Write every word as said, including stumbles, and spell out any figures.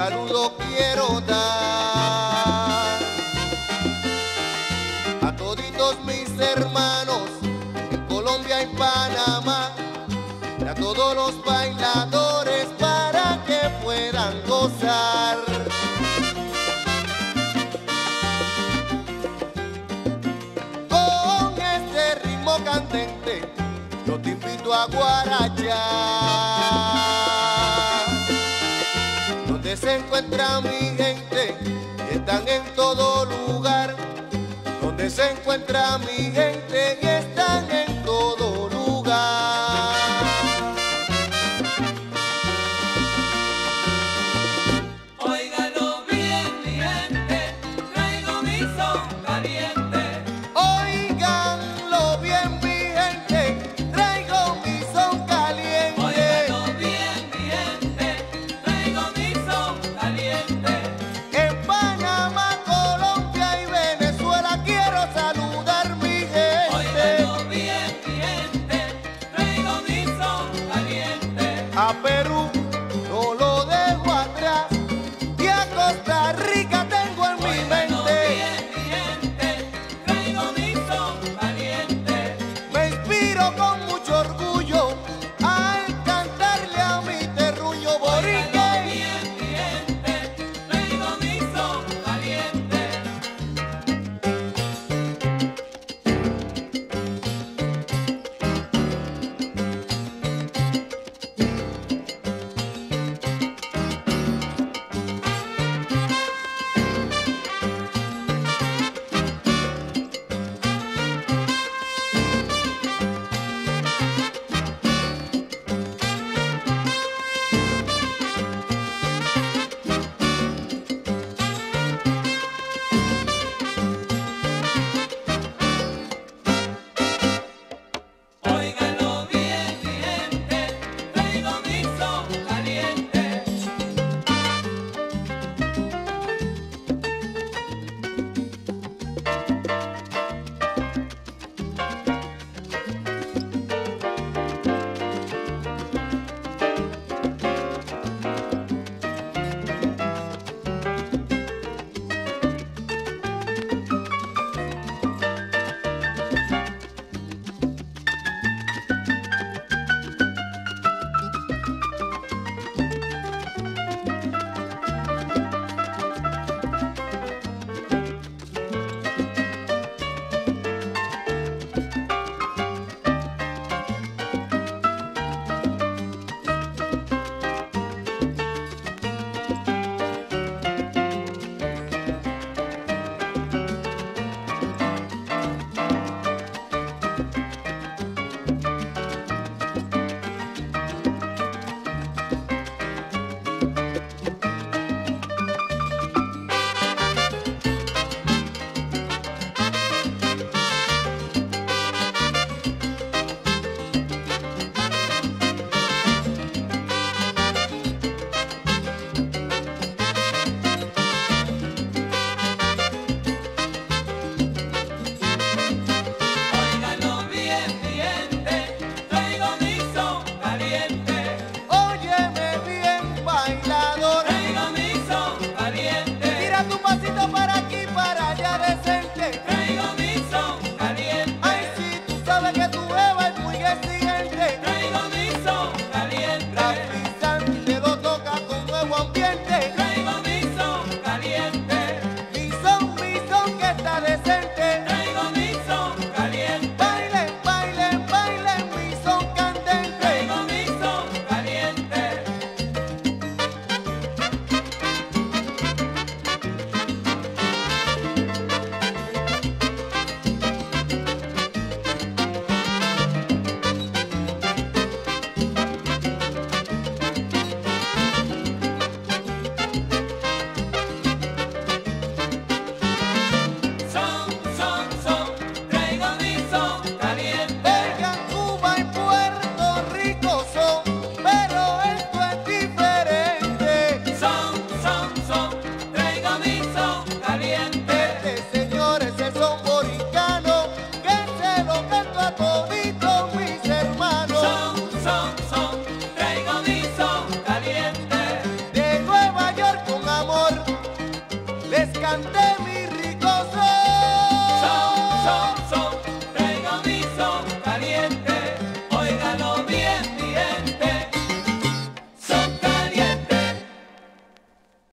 saludo quiero dar a toditos mis hermanos en Colombia y Panamá, y a todos los bailadores para que puedan gozar. Con este ritmo candente yo te invito a guarachar, donde se encuentra mi gente, y están en todo lugar, donde se encuentra mi gente y están en todo lugar. Óigalo bien, mi gente, traigo mi son caliente. Óiganlo bien, mi gente, traigo mi son caliente. Óigalo bien, mi gente, traigo mi son caliente. En Panamá, Colombia y Venezuela quiero saludar mi gente. Óigalo de mi